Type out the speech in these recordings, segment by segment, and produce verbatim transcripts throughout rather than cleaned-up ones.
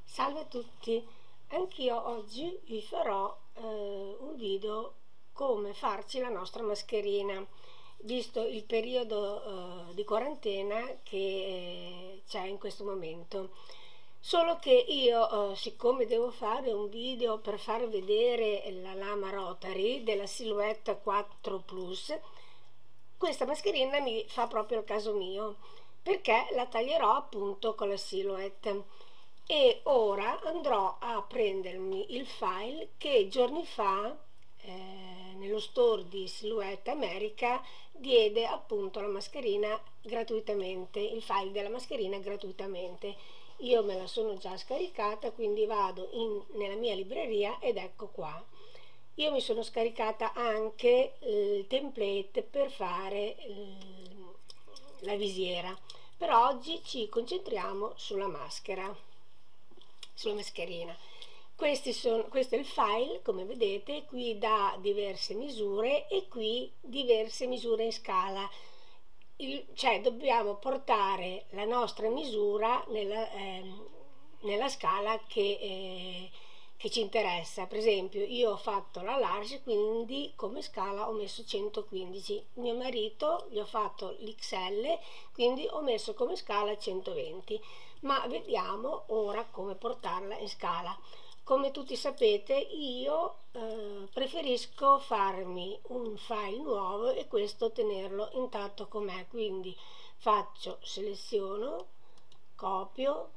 Salve a tutti, anch'io oggi vi farò eh, un video come farci la nostra mascherina, visto il periodo eh, di quarantena che eh, c'è in questo momento. Solo che io, eh, siccome devo fare un video per far vedere la lama Rotary della Silhouette quattro Plus, questa mascherina mi fa proprio il caso mio, perché la taglierò appunto con la Silhouette. E ora andrò a prendermi il file che giorni fa eh, nello store di Silhouette America diede appunto la mascherina gratuitamente, il file della mascherina gratuitamente. Io me la sono già scaricata, quindi vado in, nella mia libreria ed ecco qua. Io mi sono scaricata anche il template per fare il, la visiera. Per oggi ci concentriamo sulla maschera, sulla mascherina. Questi sono, questo è il file, come vedete, qui dà diverse misure e qui diverse misure in scala. Il, cioè dobbiamo portare la nostra misura nella, eh, nella scala che, eh, che ci interessa. Per esempio io ho fatto la large, quindi come scala ho messo centoquindici. Mio marito gli ho fatto l'X L, quindi ho messo come scala centoventi. Ma vediamo ora come portarla in scala. Come tutti sapete, io eh, preferisco farmi un file nuovo e questo tenerlo intatto com'è, quindi faccio seleziono, copio,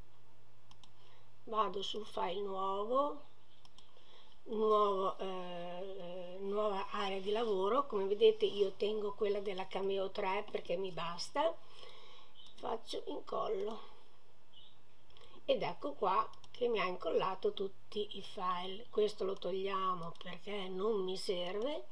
vado sul file nuovo, nuovo, eh, nuova area di lavoro. Come vedete io tengo quella della Cameo tre perché mi basta, faccio incollo ed ecco qua che mi ha incollato tutti i file. Questo lo togliamo perché non mi serve.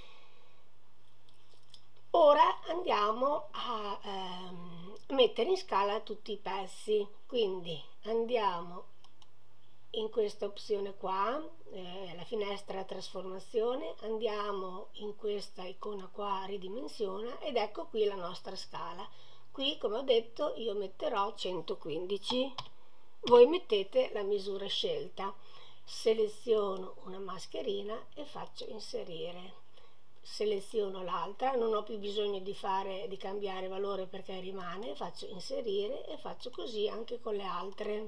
Ora andiamo a ehm, mettere in scala tutti i pezzi, quindi andiamo in questa opzione qua, eh, la finestra trasformazione, andiamo in questa icona qua ridimensiona ed ecco qui la nostra scala. Qui, come ho detto, io metterò centoquindici. Voi mettete la misura scelta, seleziono una mascherina e faccio inserire, seleziono l'altra, non ho più bisogno di fare di cambiare valore perché rimane, faccio inserire e faccio così anche con le altre.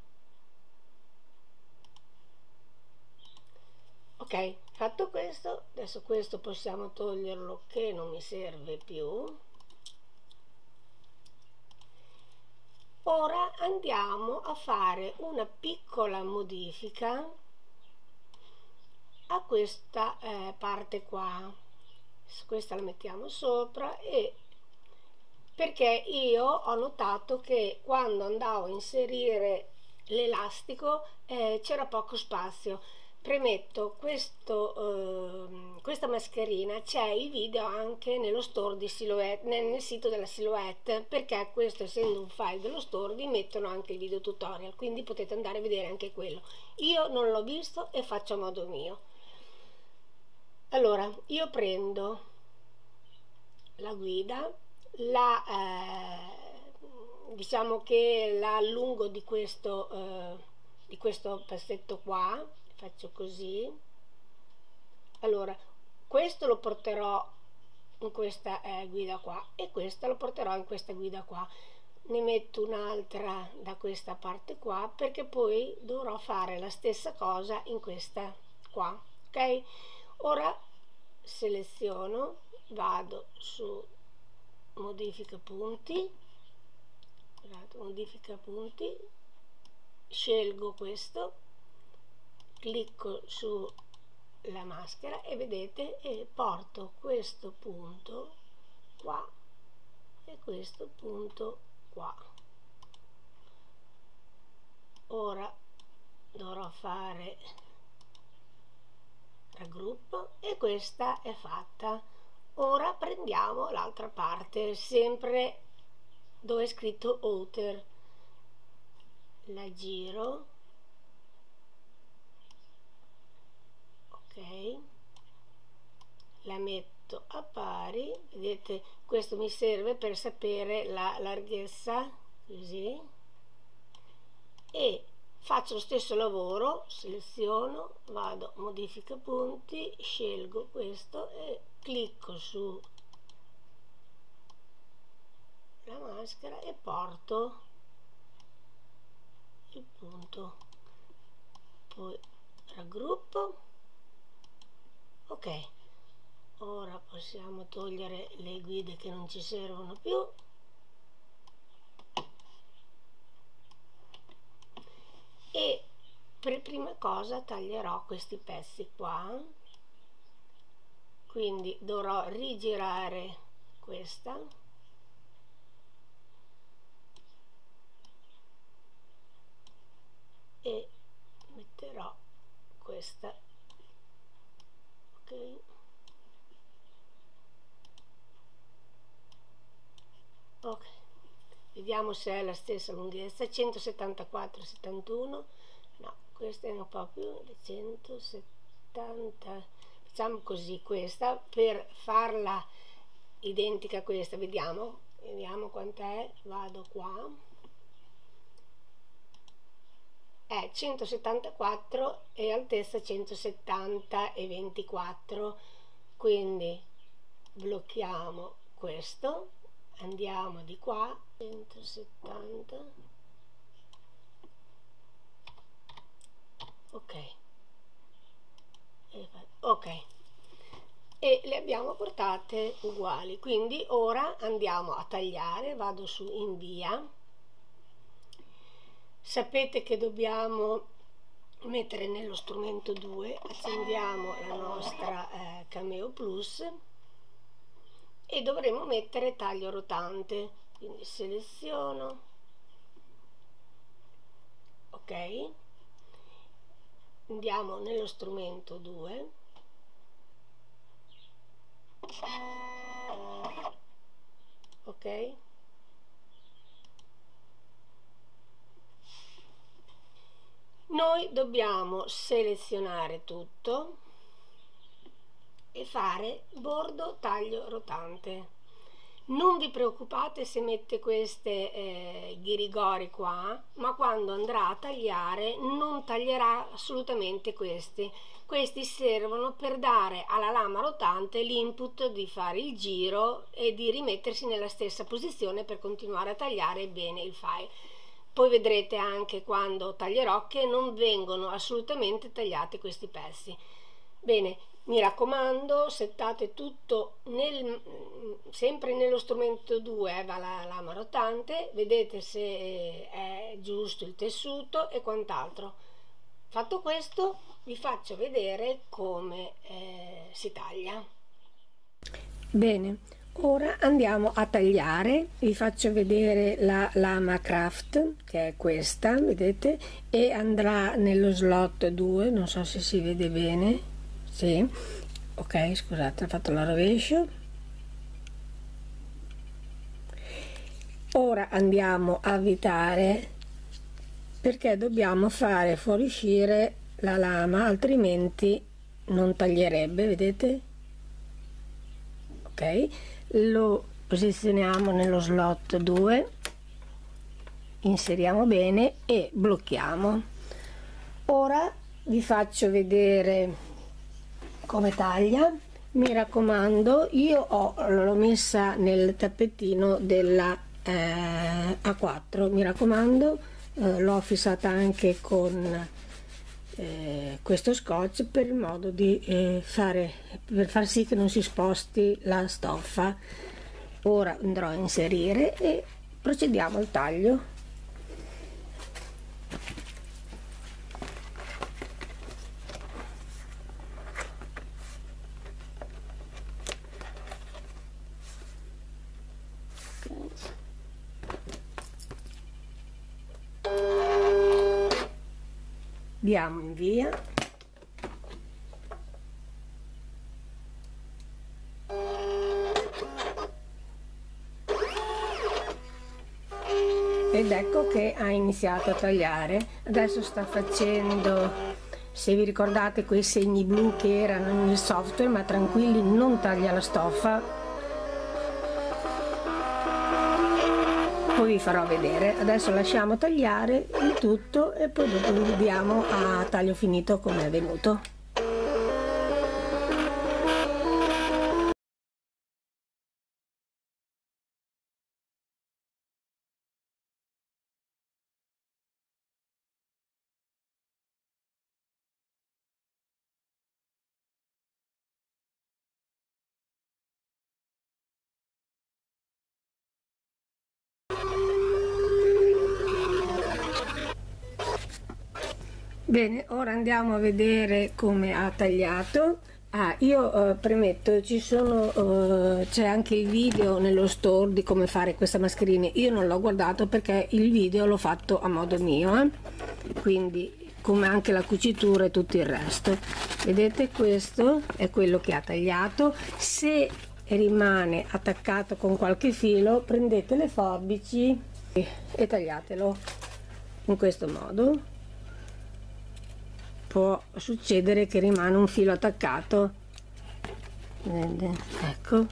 Ok, fatto questo, adesso questo possiamo toglierlo che non mi serve più. Ora andiamo a fare una piccola modifica a questa eh, parte qua. Questa la mettiamo sopra, e perché io ho notato che quando andavo a inserire l'elastico eh, c'era poco spazio. Premetto, questo, eh, questa mascherina c'è il video anche nello store di Silhouette, nel, nel sito della Silhouette, perché questo, essendo un file dello store, vi mettono anche il video tutorial, quindi potete andare a vedere anche quello. Io non l'ho visto e faccio a modo mio. Allora, io prendo la guida, la eh, diciamo che la allungo di questo, eh, di questo pezzetto qua, faccio così. Allora questo lo porterò in questa eh, guida qua e questa lo porterò in questa guida qua. Ne metto un'altra da questa parte qua perché poi dovrò fare la stessa cosa in questa qua. Ok, ora seleziono, vado su modifica punti, modifica punti, scelgo questo, clicco su la maschera e vedete, e porto questo punto qua e questo punto qua. Ora dovrò fare raggruppo e questa è fatta. Ora prendiamo l'altra parte, sempre dove è scritto outer, la giro, ok, la metto a pari, vedete, questo mi serve per sapere la larghezza, così, e faccio lo stesso lavoro, seleziono, vado modifica punti, scelgo questo e clicco su la maschera e porto il punto, poi raggruppo. Ok, ora possiamo togliere le guide che non ci servono più. E per prima cosa taglierò questi pezzi qua, quindi dovrò rigirare questa e metterò questa, ok, ok, vediamo se è la stessa lunghezza, centosettantaquattro settantuno, no, questa è un po' più, centosettanta, facciamo così questa per farla identica a questa, vediamo, vediamo quant'è, vado qua, è centosettantaquattro e altezza centosettanta e ventiquattro, quindi blocchiamo questo, andiamo di qua, centosettanta, ok, ok, e le abbiamo portate uguali, quindi ora andiamo a tagliare, vado su invia. Sapete che dobbiamo mettere nello strumento due, accendiamo la nostra eh, Cameo Plus e dovremo mettere taglio rotante, quindi seleziono, ok, andiamo nello strumento due, ok, noi dobbiamo selezionare tutto e fare bordo taglio rotante. Non vi preoccupate se mette queste eh, ghirigori qua, ma quando andrà a tagliare non taglierà assolutamente questi. Questi servono per dare alla lama rotante l'input di fare il giro e di rimettersi nella stessa posizione per continuare a tagliare bene il file. Poi vedrete anche quando taglierò che non vengono assolutamente tagliati questi pezzi. Bene, mi raccomando, settate tutto nel, sempre nello strumento due, va la lama rotante, vedete se è giusto il tessuto e quant'altro. Fatto questo, vi faccio vedere come eh, si taglia. Bene, ora andiamo a tagliare, vi faccio vedere la lama craft, che è questa, vedete, e andrà nello slot due, non so se si vede bene. Sì, ok, scusate, ho fatto la rovescio. Ora andiamo a avvitare perché dobbiamo fare fuoriuscire la lama, altrimenti non taglierebbe, vedete? Ok, lo posizioniamo nello slot due, inseriamo bene e blocchiamo. Ora vi faccio vedere come taglia. Mi raccomando, io l'ho messa nel tappettino della eh, A quattro, mi raccomando, eh, l'ho fissata anche con eh, questo scotch per il modo di eh, fare, per far sì che non si sposti la stoffa. Ora andrò a inserire e procediamo al taglio. Diamo in via, ed ecco che ha iniziato a tagliare. Adesso sta facendo, se vi ricordate, quei segni blu che erano nel software, ma tranquilli, non taglia la stoffa. poi vi farò vedere. Adesso lasciamo tagliare il tutto e poi dopo vi vediamo a taglio finito come è venuto. Bene, ora andiamo a vedere come ha tagliato. Ah, io eh, premetto, ci sono, eh, c'è anche il video nello store di come fare questa mascherina. Io non l'ho guardato perché il video l'ho fatto a modo mio, eh? Quindi come anche la cucitura e tutto il resto. Vedete, questo è quello che ha tagliato. Se rimane attaccato con qualche filo, prendete le forbici e, e tagliatelo in questo modo. Può succedere che rimane un filo attaccato, ecco.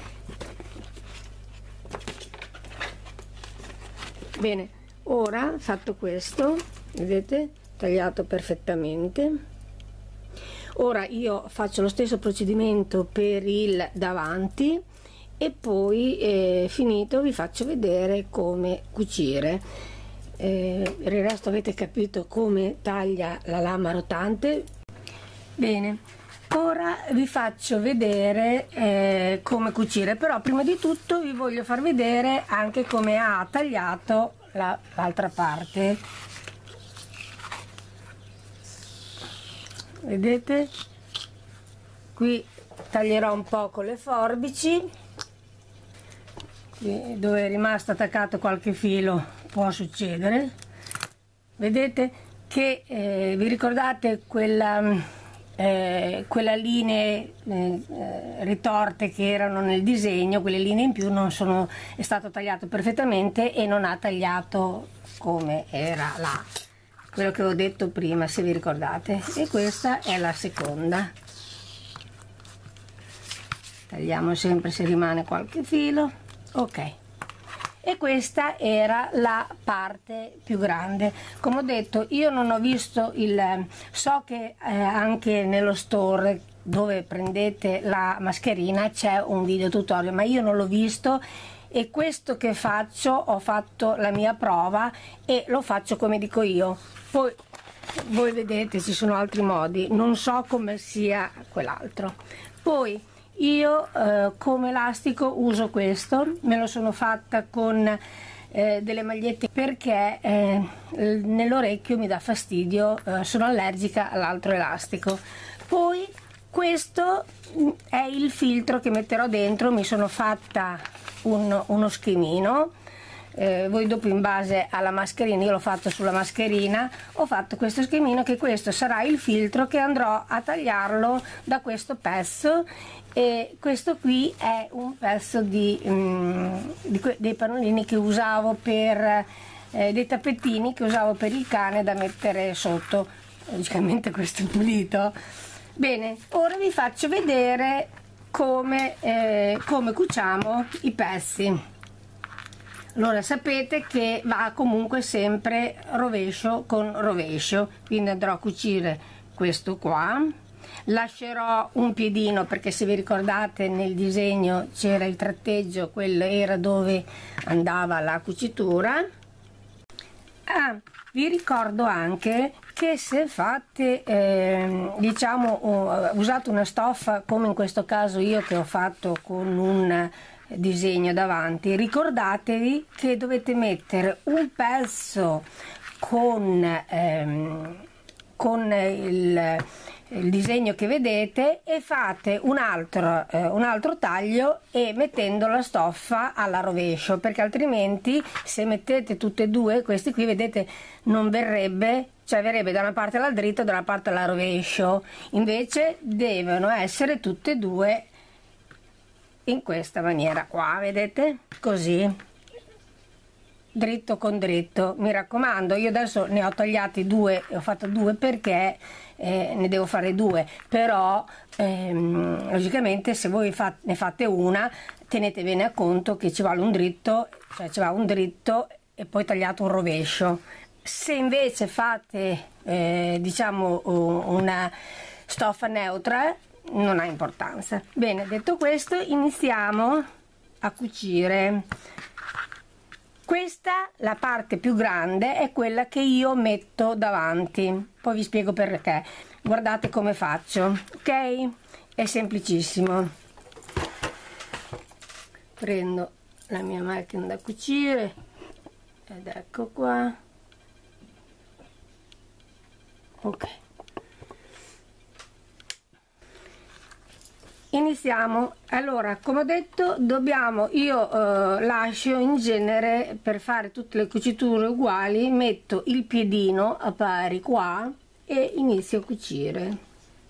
Bene, ora fatto questo, vedete, tagliato perfettamente. Ora io faccio lo stesso procedimento per il davanti e poi eh, finito vi faccio vedere come cucire. Eh, per il resto avete capito come taglia la lama rotante. Bene, ora vi faccio vedere eh, come cucire, però prima di tutto vi voglio far vedere anche come ha tagliato l'altra parte. Vedete, qui taglierò un po' con le forbici, qui dove è rimasto attaccato qualche filo può succedere. Vedete che eh, vi ricordate quella, eh, quella linee eh, ritorte che erano nel disegno, quelle linee in più non sono, è stato tagliato perfettamente e non ha tagliato come era là, quello che ho detto prima, se vi ricordate. E questa è la seconda. Tagliamo sempre se rimane qualche filo, ok. E questa era la parte più grande. Come ho detto, io non ho visto il, so che eh, anche nello store dove prendete la mascherina c'è un video tutorial, ma io non l'ho visto, e questo che faccio, ho fatto la mia prova e lo faccio come dico io. Poi voi vedete, ci sono altri modi, non so come sia quell'altro. Poi io eh, come elastico uso questo, me lo sono fatta con eh, delle magliette perché eh, nell'orecchio mi dà fastidio, eh, sono allergica all'altro elastico. Poi questo è il filtro che metterò dentro, mi sono fatta un, uno schemino. Eh, voi dopo in base alla mascherina, io l'ho fatto sulla mascherina, ho fatto questo schemino, che questo sarà il filtro che andrò a tagliarlo da questo pezzo. E questo qui è un pezzo di, um, di dei pannolini che usavo per eh, dei tappetini che usavo per il cane da mettere sotto. Logicamente questo è pulito. Bene, ora vi faccio vedere come, eh, come cuciamo i pezzi. Allora, sapete che va comunque sempre rovescio con rovescio, quindi andrò a cucire questo qua. Lascerò un piedino perché, se vi ricordate, nel disegno c'era il tratteggio, quello era dove andava la cucitura. Ah, vi ricordo anche che se fate eh, diciamo uh, usate una stoffa come in questo caso io che ho fatto con un disegno davanti, ricordatevi che dovete mettere un pezzo con, ehm, con il il disegno che vedete e fate un altro, eh, un altro taglio e mettendo la stoffa alla rovescio, perché altrimenti se mettete tutte e due questi qui, vedete, non verrebbe, cioè verrebbe da una parte alla dritta e da una parte alla rovescio. Invece devono essere tutte e due in questa maniera qua, vedete, così. dritto con dritto, mi raccomando. Io adesso ne ho tagliati due, ho fatto due perché eh, ne devo fare due, però ehm, logicamente se voi fa, ne fate una, tenete bene a conto che ci vuole un dritto, cioè ci va un dritto e poi tagliato un rovescio. Se invece fate eh, diciamo una stoffa neutra, non ha importanza. Bene, detto questo, iniziamo a cucire. Questa, la parte più grande, è quella che io metto davanti, poi vi spiego perché. Guardate come faccio, ok? È semplicissimo. Prendo la mia macchina da cucire ed ecco qua. Ok. Iniziamo. Allora, come ho detto, dobbiamo, io eh, lascio in genere, per fare tutte le cuciture uguali, metto il piedino a pari qua e inizio a cucire.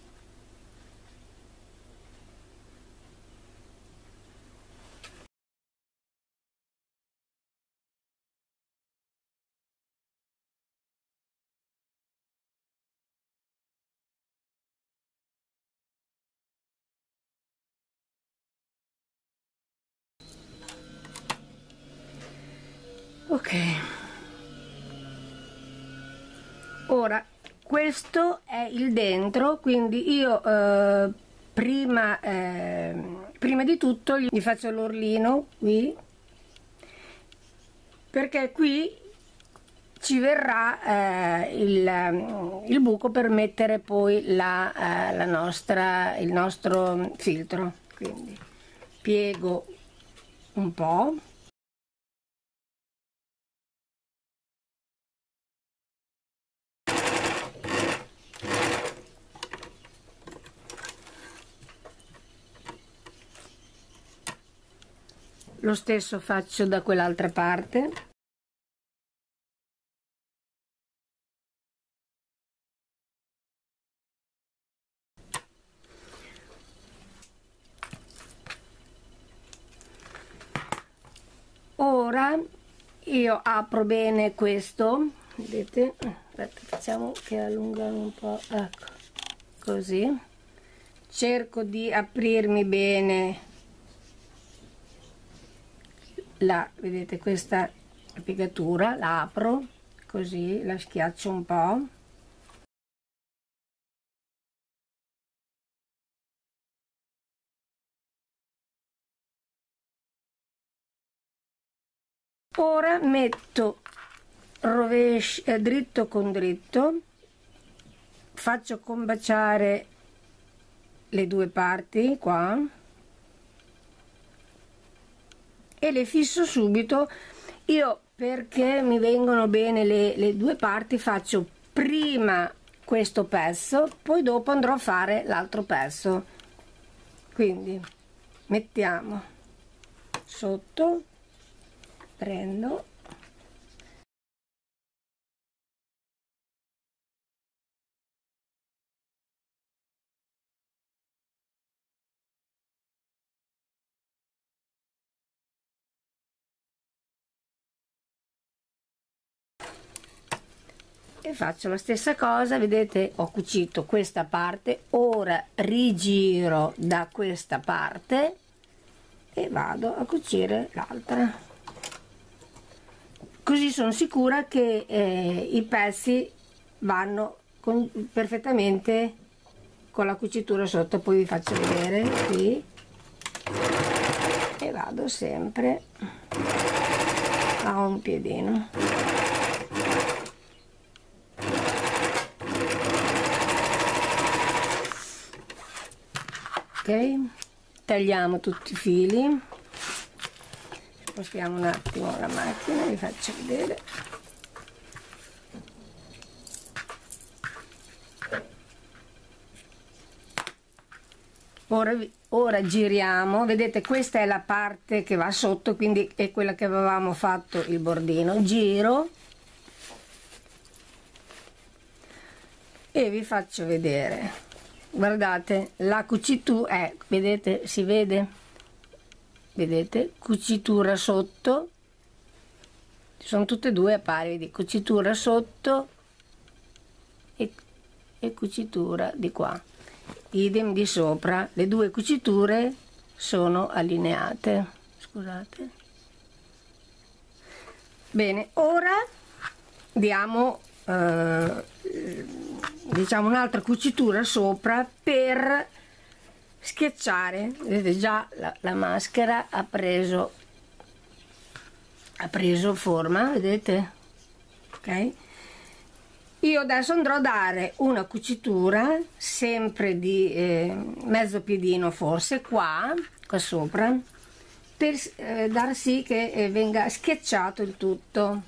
Ok, ora questo è il dentro, quindi io eh, prima, eh, prima di tutto gli faccio l'orlino qui, perché qui ci verrà eh, il, il buco per mettere poi la, eh, la nostra, il nostro filtro. Quindi piego un po'. Lo stesso faccio da quell'altra parte. Ora io apro bene questo, vedete? Aspetta, facciamo che allungano un po', ecco, così. Cerco di aprirmi bene la, vedete, questa piegatura, la apro così, la schiaccio un po'. Ora metto rovescio, eh, dritto con dritto, faccio combaciare le due parti qua e le fisso subito. Io, perché mi vengono bene le, le due parti, faccio prima questo pezzo, poi dopo andrò a fare l'altro pezzo. Quindi mettiamo sotto, prendo e faccio la stessa cosa. Vedete, ho cucito questa parte, ora rigiro da questa parte e vado a cucire l'altra, così sono sicura che eh, i pezzi vanno con, perfettamente con la cucitura sotto. Poi vi faccio vedere qui e vado sempre a un piedino. Ok, tagliamo tutti i fili, spostiamo un attimo la macchina, vi faccio vedere. Ora, ora giriamo, vedete, questa è la parte che va sotto, quindi è quella che avevamo fatto il bordino. Giro e vi faccio vedere. Guardate, la cucitura è, vedete, si vede, vedete, cucitura sotto sono tutte e due a pari, di cucitura sotto e, e cucitura di qua, idem di sopra, le due cuciture sono allineate. Scusate. Bene, ora diamo eh, diciamo un'altra cucitura sopra per schiacciare. Vedete già la, la maschera ha preso ha preso forma, vedete? Ok, io adesso andrò a dare una cucitura sempre di eh, mezzo piedino, forse qua qua sopra, per eh, dar sì che eh, venga schiacciato il tutto.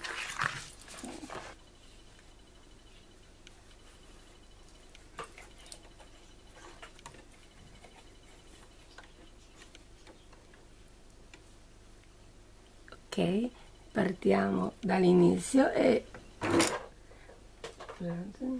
Ok, partiamo dall'inizio e scusate.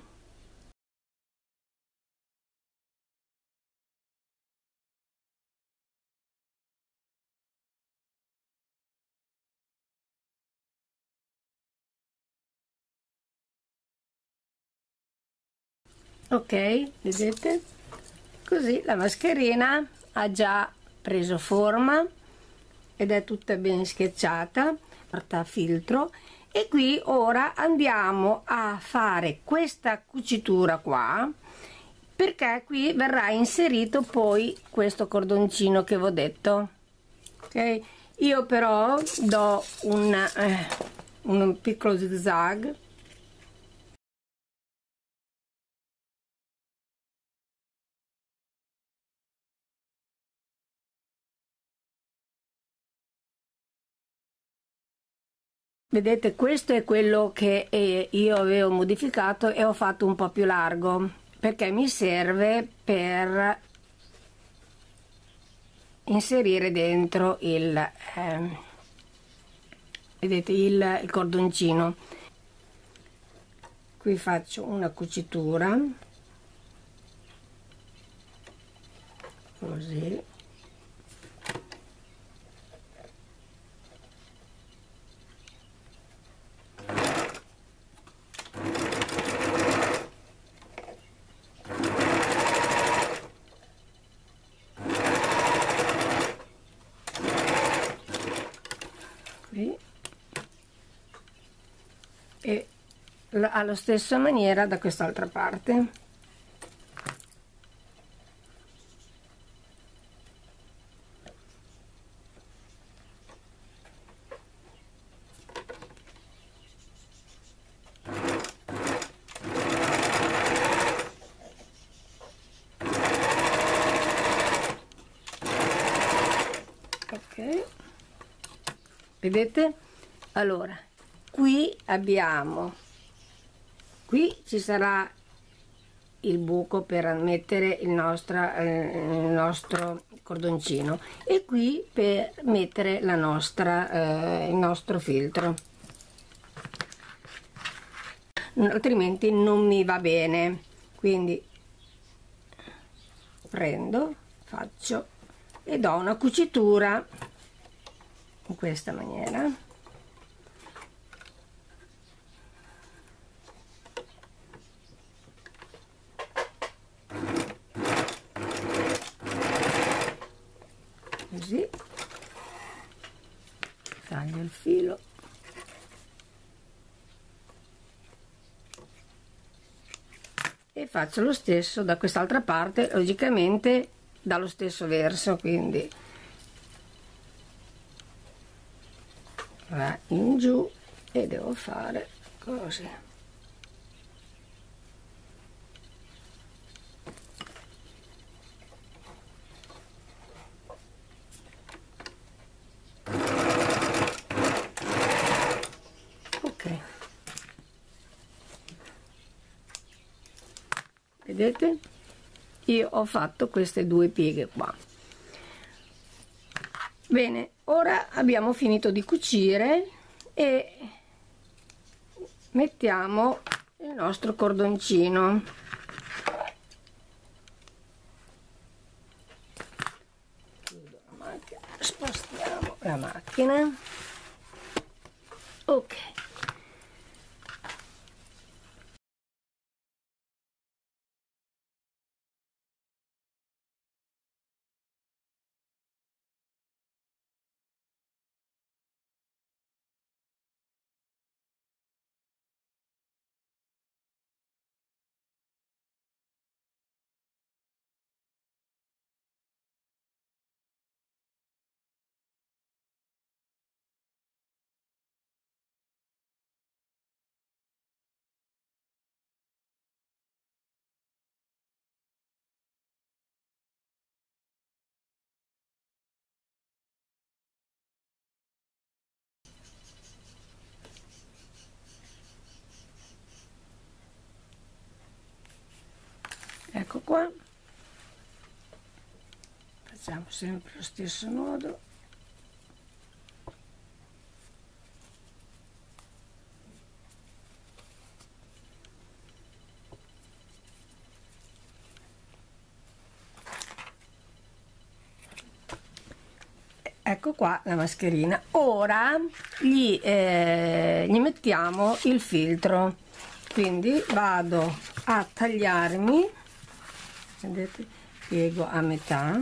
Ok, vedete? Così la mascherina ha già preso forma ed è tutta ben schiacciata, porta filtro. E qui ora andiamo a fare questa cucitura qua, perché qui verrà inserito poi questo cordoncino che vi ho detto. Ok, io però do un, eh, un piccolo zigzag. Vedete, questo è quello che eh, io avevo modificato e ho fatto un po' più largo, perché mi serve per inserire dentro il eh, vedete il, il cordoncino. Qui faccio una cucitura così, qui, e alla stessa maniera da quest'altra parte. Ok, vedete? Allora, qui abbiamo, qui ci sarà il buco per mettere il nostro, eh, il nostro cordoncino, e qui per mettere la nostra, eh, il nostro filtro, altrimenti non mi va bene. Quindi prendo, faccio e do una cucitura in questa maniera. Così, taglio il filo e faccio lo stesso da quest'altra parte, logicamente dallo stesso verso, quindi va in giù e devo fare così. Ok, vedete, io ho fatto queste due pieghe qua. Bene, ora abbiamo finito di cucire e mettiamo il nostro cordoncino. Chiudo la macchina, spostiamo la macchina. Ok, ecco qua, facciamo sempre lo stesso nodo. Ecco qua la mascherina. Ora gli, eh, gli mettiamo il filtro, quindi vado a tagliarmi, vedete, piego a metà,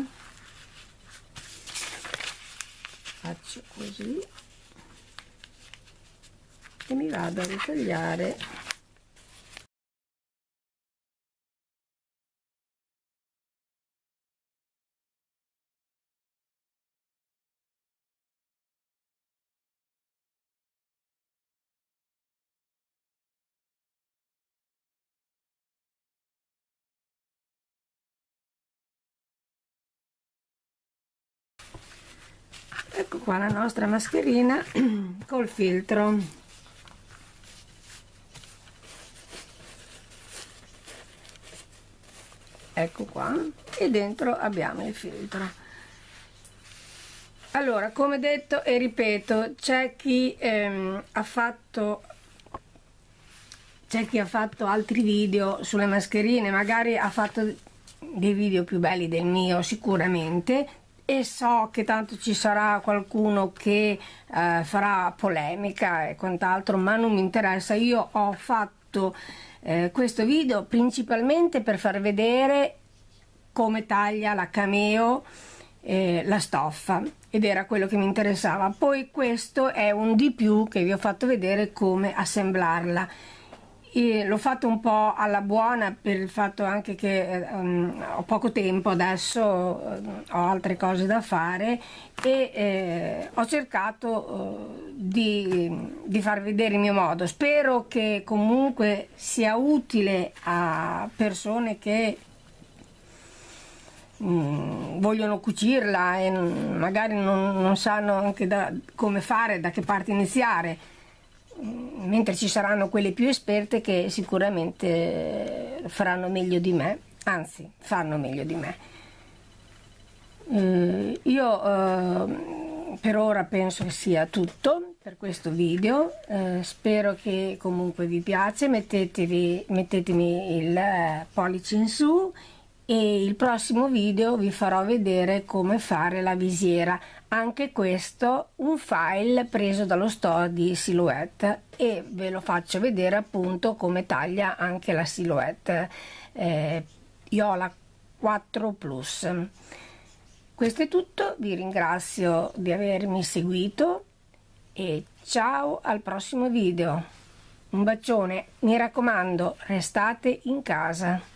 faccio così e mi vado a ritagliare ecco qua la nostra mascherina col filtro. Ecco qua, e dentro abbiamo il filtro. Allora, come detto e ripeto, c'è chi ehm, ha fatto c'è chi ha fatto altri video sulle mascherine, magari ha fatto dei video più belli del mio sicuramente, e so che tanto ci sarà qualcuno che eh, farà polemica e quant'altro, ma non mi interessa. Io ho fatto eh, questo video principalmente per far vedere come taglia la Cameo eh, la stoffa, ed era quello che mi interessava. Poi questo è un di più che vi ho fatto vedere come assemblarla. L'ho fatto un po' alla buona per il fatto anche che um, ho poco tempo adesso, uh, ho altre cose da fare, e eh, ho cercato uh, di, di far vedere il mio modo. Spero che comunque sia utile a persone che um, vogliono cucirla e magari non, non sanno anche da, come fare, da che parte iniziare, mentre ci saranno quelle più esperte che sicuramente faranno meglio di me, anzi fanno meglio di me. Eh, io eh, per ora penso che sia tutto per questo video, eh, spero che comunque vi piace, mettetevi, mettetemi il eh, pollice in su, e il prossimo video vi farò vedere come fare la visiera. Anche questo un file preso dallo store di Silhouette, e ve lo faccio vedere appunto come taglia anche la Silhouette eh, Iola quattro plus. Questo è tutto, vi ringrazio di avermi seguito e ciao al prossimo video. Un bacione, mi raccomando, restate in casa.